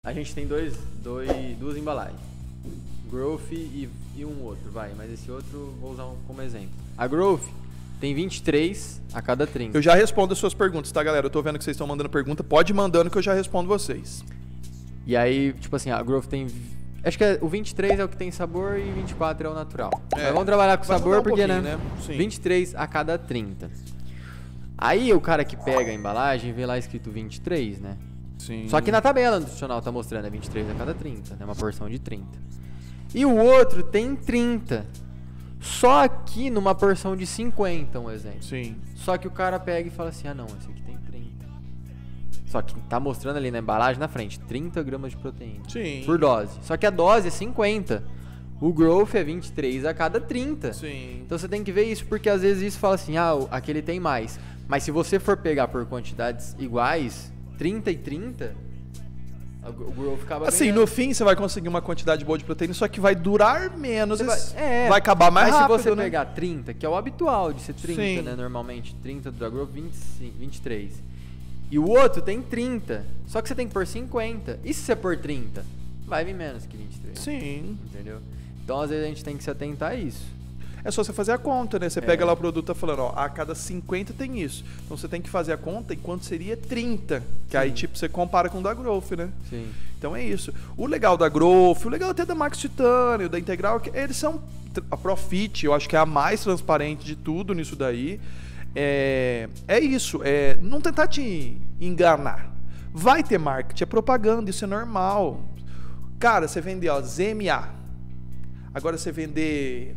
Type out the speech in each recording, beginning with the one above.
A gente tem duas embalagens. Growth e um outro, vai. Mas esse outro vou usar como exemplo. A Growth tem 23 a cada 30. Eu já respondo as suas perguntas, tá, galera? Eu tô vendo que vocês estão mandando pergunta. Pode ir mandando que eu já respondo vocês. E aí, tipo assim, a Growth tem... Acho que o 23 é o que tem sabor e 24 é o natural. Mas vamos trabalhar com sabor porque, né? Sim. 23 a cada 30. Aí o cara que pega a embalagem vê lá escrito 23, né? Sim. Só que na tabela nutricional tá mostrando 23 a cada 30, né? Uma porção de 30. E o outro tem 30. Só aqui numa porção de 50, um exemplo. Sim. Só que o cara pega e fala assim, ah não, esse aqui tem 30. Só que tá mostrando ali na embalagem na frente, 30 gramas de proteína. Sim. Por dose. Só que a dose é 50. O Growth é 23 a cada 30. Sim. Então você tem que ver isso, porque às vezes isso fala assim, ah, aquele tem mais. Mas se você for pegar por quantidades iguais, 30 e 30, o Growth acaba assim, ganhando. no fim você vai conseguir uma quantidade boa de proteína, só que vai durar menos. Vai acabar mais rápido, mas se você né? pegar 30, que é o habitual de ser 30, Sim. né? Normalmente, 30 do Growth, 23. E o outro tem 30. Só que você tem que pôr 50. E se você pôr 30? Vai vir menos que 23. Sim. Entendeu? Então, às vezes, a gente tem que se atentar a isso. É só você fazer a conta, né? Você pega lá o produto e tá falando, ó, a cada 50 tem isso. Então você tem que fazer a conta enquanto seria 30. Que aí, tipo, você compara com o da Growth, né? Sim. Então é isso. O legal da Growth, o legal até da Max Titânio, da Integral, que eles são... A Profit, eu acho que é a mais transparente de tudo nisso daí. É isso. Não tentar te enganar. Vai ter marketing, é propaganda, isso é normal. Cara, você vender, ó, ZMA. Agora você vender...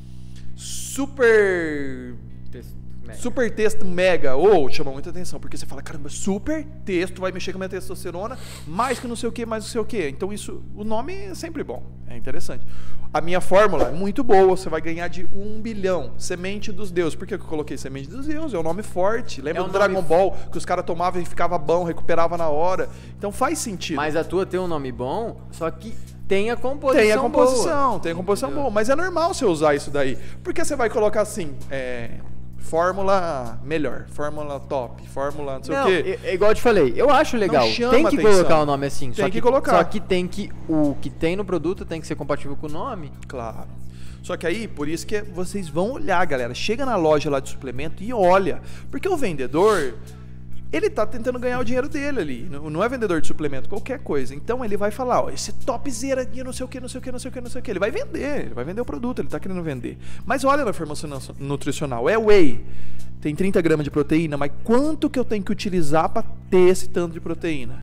Super texto mega, chama muita atenção, porque você fala, caramba, super texto, vai mexer com a minha testosterona, mais que não sei o que, mais não sei o que. Então isso, o nome é sempre bom, é interessante. A minha fórmula é muito boa, você vai ganhar de 1 bilhão, semente dos deuses. Por que eu coloquei semente dos deuses? É um nome forte. Lembra do Dragon Ball, que os caras tomavam e ficava bom, recuperava na hora. Então faz sentido. Mas a tua tem um nome bom, só que tem a composição Tem a boa. composição boa. Mas é normal você usar isso daí. Porque você vai colocar assim, fórmula melhor, fórmula top, fórmula não sei o quê. É igual eu te falei, eu acho legal. Tem que colocar o nome assim. Tem que colocar. Só que o que tem no produto tem que ser compatível com o nome. Claro. Só que aí, por isso que vocês vão olhar, galera. Chega na loja lá de suplemento e olha. Porque o vendedor... Ele tá tentando ganhar o dinheiro dele ali. Não é vendedor de suplemento, qualquer coisa. Então ele vai falar, ó, esse topzera aqui, não sei o que, não sei o que, não sei o que, não sei o que. Ele vai vender o produto, ele tá querendo vender. Mas olha na informação nutricional, é whey. Tem 30 gramas de proteína, mas quanto que eu tenho que utilizar para ter esse tanto de proteína?